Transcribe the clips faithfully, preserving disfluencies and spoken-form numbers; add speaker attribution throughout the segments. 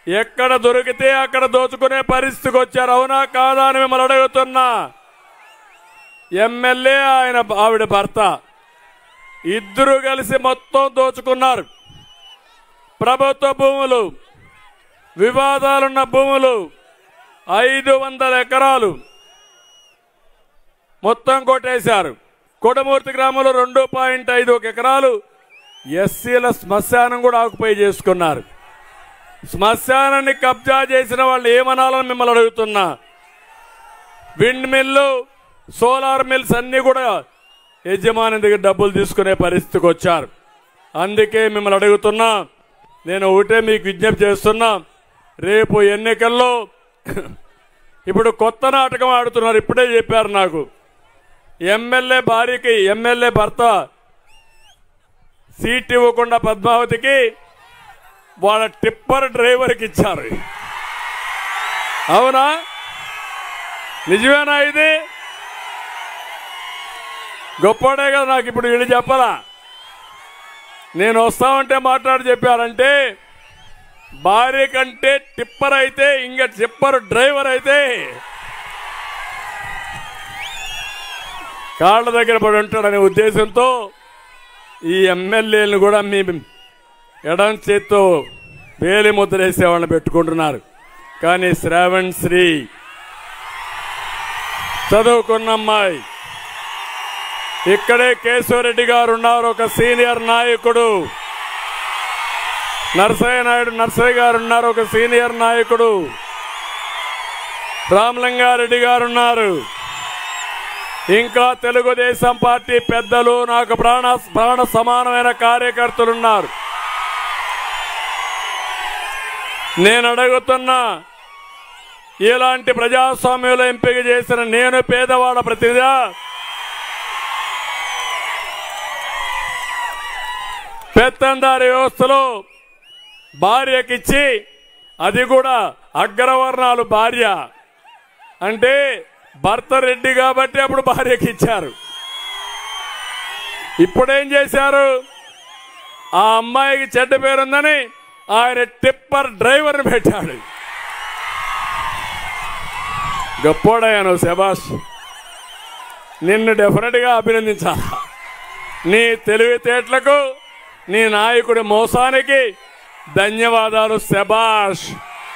Speaker 1: ఎక్కడ దొరికితే అక్కడ దోచుకునే పరిస్థితికి వచ్చారు. అవునా కాదా అని మిమ్మల్ని అడుగుతున్నా. ఎమ్మెల్యే ఆయన ఆవిడ భర్త ఇద్దరు కలిసి మొత్తం దోచుకున్నారు. ప్రభుత్వ భూములు, వివాదాలున్న భూములు ఐదు వందల ఎకరాలు మొత్తం కొట్టేశారు. కొడమూర్తి గ్రామంలో రెండు పాయింట్ ఐదు ఒక ఎకరాలు ఎస్సీల శ్మశానం కూడా ఆకుపై చేసుకున్నారు. శ్మశానాన్ని కబ్జా చేసిన వాళ్ళు ఏమనాలని మిమ్మల్ని అడుగుతున్నా. విండ్ మిల్లు, సోలార్ మిల్స్ అన్నీ కూడా యజమాని దగ్గర డబ్బులు తీసుకునే పరిస్థితికి వచ్చారు. అందుకే మిమ్మల్ని అడుగుతున్నా, నేను ఒకటే మీకు విజ్ఞప్తి చేస్తున్నా. రేపు ఎన్నికల్లో ఇప్పుడు కొత్త నాటకం ఆడుతున్నారు. ఇప్పుడే చెప్పారు నాకు, ఎమ్మెల్యే భార్యకి ఎమ్మెల్యే భర్త సీట్ ఇవ్వకుండా పద్మావతికి వాళ్ళ టిప్పర్ డ్రైవర్కి ఇచ్చారు. అవునా? నిజమేనా? ఇది గొప్పడే కదా. నాకు ఇప్పుడు వీళ్ళు చెప్పాలా? నేను వస్తామంటే మాట్లాడి చెప్పారంటే భార్య కంటే టిప్పర్ అయితే ఇంకా టిప్పర్ డ్రైవర్ అయితే కాళ్ళ దగ్గర పడి ఉంటాడనే ఉద్దేశంతో ఈ ఎమ్మెల్యేలను కూడా మీ ఎడం చేత్తో వేలి ముద్రేసే వాళ్ళని పెట్టుకుంటున్నారు. కానీ శ్రావణ్ శ్రీ చదువుకున్న అమ్మాయి, ఇక్కడే కేశవరెడ్డి గారు ఉన్నారు, ఒక సీనియర్ నాయకుడు. నరసయ్య నాయుడు నరసయ్య గారు ఉన్నారు, ఒక సీనియర్ నాయకుడు. రామలింగారెడ్డి గారు ఉన్నారు. ఇంకా తెలుగుదేశం పార్టీ పెద్దలు, నాకు ప్రాణ ప్రాణ సమానమైన కార్యకర్తలు ఉన్నారు. నేను అడుగుతున్నా, ఇలాంటి ప్రజాస్వామ్యంలో ఎంపిక చేసిన నేను పేదవాళ్ళ ప్రతినిధి, పెత్తందారి వ్యవస్థలో భార్యకిచ్చి, అది కూడా అగ్రవర్ణాలు భార్య అంటే భర్త రెడ్డి కాబట్టి అప్పుడు భార్యకి ఇచ్చారు. ఇప్పుడేం చేశారు? ఆ అమ్మాయికి చెడ్డ పేరుందని ఆయన టిప్పర్ డ్రైవర్ని పెట్టాడు. గొప్పోడయ్యాను శభాష్. నిన్ను డెఫినెట్గా అభినందించాలి. నీ తెలివితేటలకు, నీ నాయకుడి మోసానికి ధన్యవాదాలు శభాష్.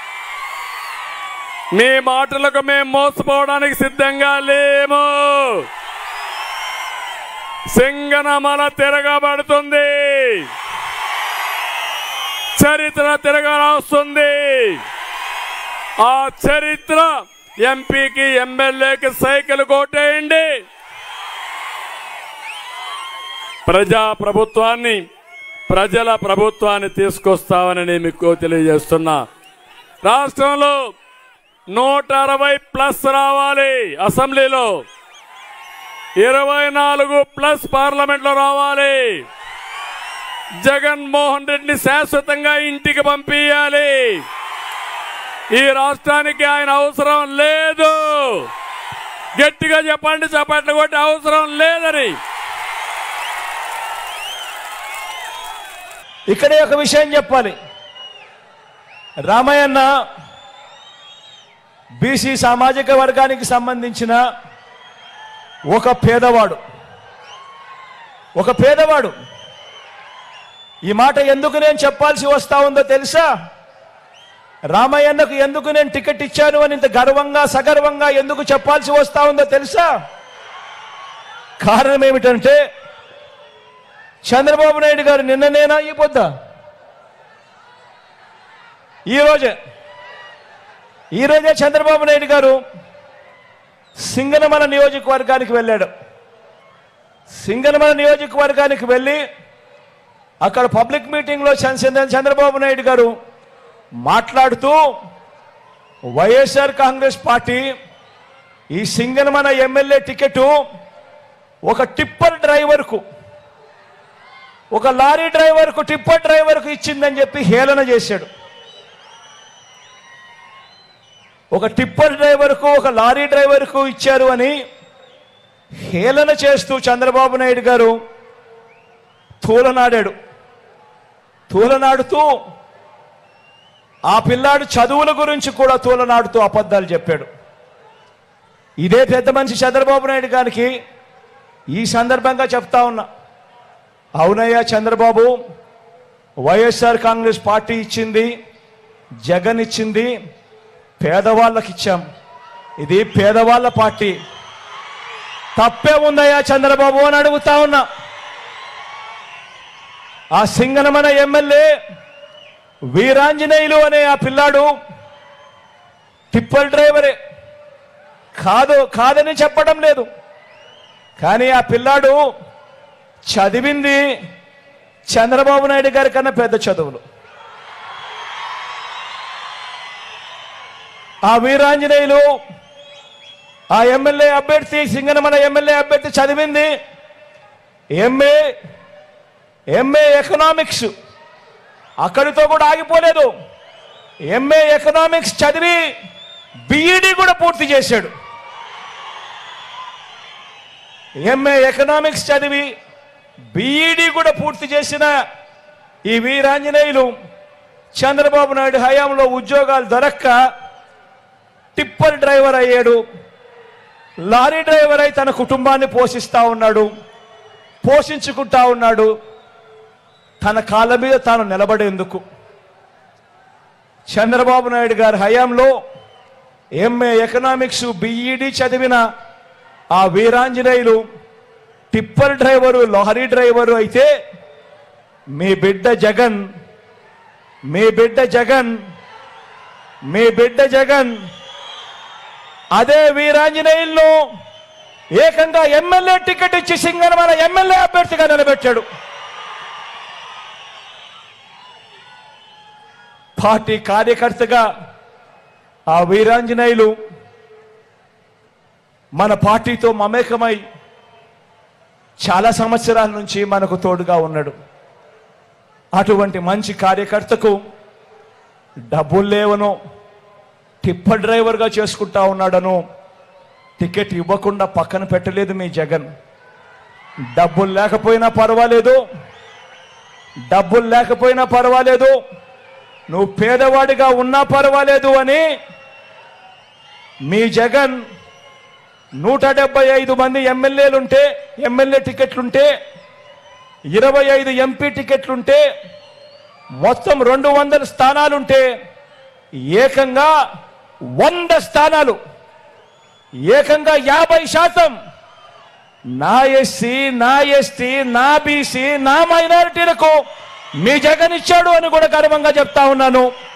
Speaker 1: మీ మాటలకు మేము మోసపోవడానికి సిద్ధంగా లేము. సింగనమల తిరగబడుతుంది, చరిత్ర తిరగరాస్తుంది. ఆ చరిత్ర ఎంపీకి ఎమ్మెల్యేకి సైకిల్ కొట్టేయండి. ప్రజా ప్రభుత్వాన్ని, ప్రజల ప్రభుత్వాన్ని తీసుకొస్తామని నేను మీకు తెలియజేస్తున్నా. రాష్ట్రంలో నూట అరవై ప్లస్ రావాలి, అసెంబ్లీలో ఇరవై నాలుగు ప్లస్ పార్లమెంట్లో రావాలి. జగన్మోహన్ రెడ్డిని శాశ్వతంగా ఇంటికి పంపించాలి. ఈ రాష్ట్రానికి ఆయన అవసరం లేదు. గట్టిగా చెప్పండి, చప్పట్లు కొట్టి అవసరం లేదని.
Speaker 2: ఇక్కడే ఒక విషయం చెప్పాలి. రామయ్యన్న బీసీ సామాజిక వర్గానికి సంబంధించిన ఒక పేదవాడు, ఒక పేదవాడు. ఈ మాట ఎందుకు నేను చెప్పాల్సి వస్తా ఉందో తెలుసా? రామయ్యన్నకు ఎందుకు నేను టికెట్ ఇచ్చాను అని ఇంత గర్వంగా సగర్వంగా ఎందుకు చెప్పాల్సి వస్తా ఉందో తెలుసా? కారణం ఏమిటంటే, చంద్రబాబు నాయుడు గారు నిన్ననేనా ఈ పొద్దు ఈరోజే ఈరోజే చంద్రబాబు నాయుడు గారు సింగనమల నియోజకవర్గానికి వెళ్ళాడు. సింగనమల నియోజకవర్గానికి వెళ్ళి అక్కడ పబ్లిక్ మీటింగ్లో చంద్రబాబు నాయుడు గారు మాట్లాడుతూ, వైఎస్ఆర్ కాంగ్రెస్ పార్టీ ఈ సింగనమల ఎమ్మెల్యే టికెట్ ఒక టిప్పర్ డ్రైవర్కు, ఒక లారీ డ్రైవర్కు, టిప్పర్ డ్రైవర్కు ఇచ్చిందని చెప్పి హేళన చేశాడు. ఒక టిప్పర్ డ్రైవర్కు, ఒక లారీ డ్రైవర్కు ఇచ్చారు అని హేళన చేస్తూ చంద్రబాబు నాయుడు గారు తూలనాడాడు. తూలనాడుతూ ఆ పిల్లాడు చదువుల గురించి కూడా తూలనాడుతూ అబద్ధాలు చెప్పాడు. ఇదే పెద్ద మనిషి చంద్రబాబు నాయుడు గారికి ఈ సందర్భంగా చెప్తా ఉన్నా, అవునయ్యా చంద్రబాబు, వైఎస్ఆర్ కాంగ్రెస్ పార్టీ ఇచ్చింది, జగన్ ఇచ్చింది, పేదవాళ్ళకి ఇచ్చాం. ఇది పేదవాళ్ళ పార్టీ. తప్పే ఉందయ్యా చంద్రబాబు అని అడుగుతా ఉన్నా. ఆ సింగనమన ఎమ్మెల్యే వీరాంజనేయులు అనే ఆ పిల్లాడు టిప్పర్ డ్రైవరే, కాదు కాదని చెప్పడం లేదు. కానీ ఆ పిల్లాడు చదివింది చంద్రబాబు నాయుడు గారి కన్నా పెద్ద చదువులు. ఆ వీరాంజనేయులు ఆ ఎమ్మెల్యే అభ్యర్థి, సింగనమల ఎమ్మెల్యే అభ్యర్థి చదివింది ఎంఏ ఎంఏ ఎకనామిక్స్. అక్కడితో కూడా ఆగిపోలేదు. ఎంఏ ఎకనామిక్స్ చదివి బిఈడి కూడా పూర్తి చేశాడు. ఎంఏ ఎకనామిక్స్ చదివి బిఈడి కూడా పూర్తి చేసిన ఈ వీరాంజనేయులు చంద్రబాబు నాయుడు హయాంలో ఉద్యోగాలు దొరక్క టిప్పర్ డ్రైవర్ అయ్యాడు. లారీ డ్రైవర్ అయి తన కుటుంబాన్ని పోషిస్తా ఉన్నాడు, పోషించుకుంటా ఉన్నాడు. తన కాళ్ళ మీద తాను నిలబడేందుకు చంద్రబాబు నాయుడు గారి హయాంలో ఎంఏ ఎకనామిక్స్ బిఈడి చదివిన ఆ Veeranjaneyulu tipper driver, lorry driver అయితే మీ బిడ్డ జగన్ మీ బిడ్డ జగన్ మీ బిడ్డ జగన్ అదే వీరాంజనేయులను ఏకంగా ఎమ్మెల్యే టికెట్ ఇచ్చి సింగనమల ఎమ్మెల్యే అభ్యర్థిగా నిలబెట్టాడు. పార్టీ కార్యకర్తగా ఆ వీరాంజనేయులు మన పార్టీతో మమేకమై చాలా సంవత్సరాల నుంచి మనకు తోడుగా ఉన్నాడు. అటువంటి మంచి కార్యకర్తకు డబ్బులు లేవనో టిప్పర్ డ్రైవర్గా చేసుకుంటా ఉన్నాడను టికెట్ ఇవ్వకుండా పక్కన పెట్టలేదు మీ జగన్. డబ్బులు లేకపోయినా పర్వాలేదు, డబ్బులు లేకపోయినా పర్వాలేదు, నువ్వు పేదవాడిగా ఉన్నా పర్వాలేదు అని మీ జగన్ నూట డెబ్బై ఐదు మంది ఎమ్మెల్యేలుంటే, ఎమ్మెల్యే టికెట్లుంటే, ఇరవై ఐదు ఎంపీ టికెట్లుంటే, మొత్తం రెండు వందల స్థానాలుంటే ఏకంగా వంద స్థానాలు, ఏకంగా యాభై శాతం నా ఎస్సీ, నా ఎస్టీ, నా బీసీ, నా మైనారిటీలకు మీ జగన్ ఇచ్చాడు అని కూడా గర్వంగా చెప్తా ఉన్నాను.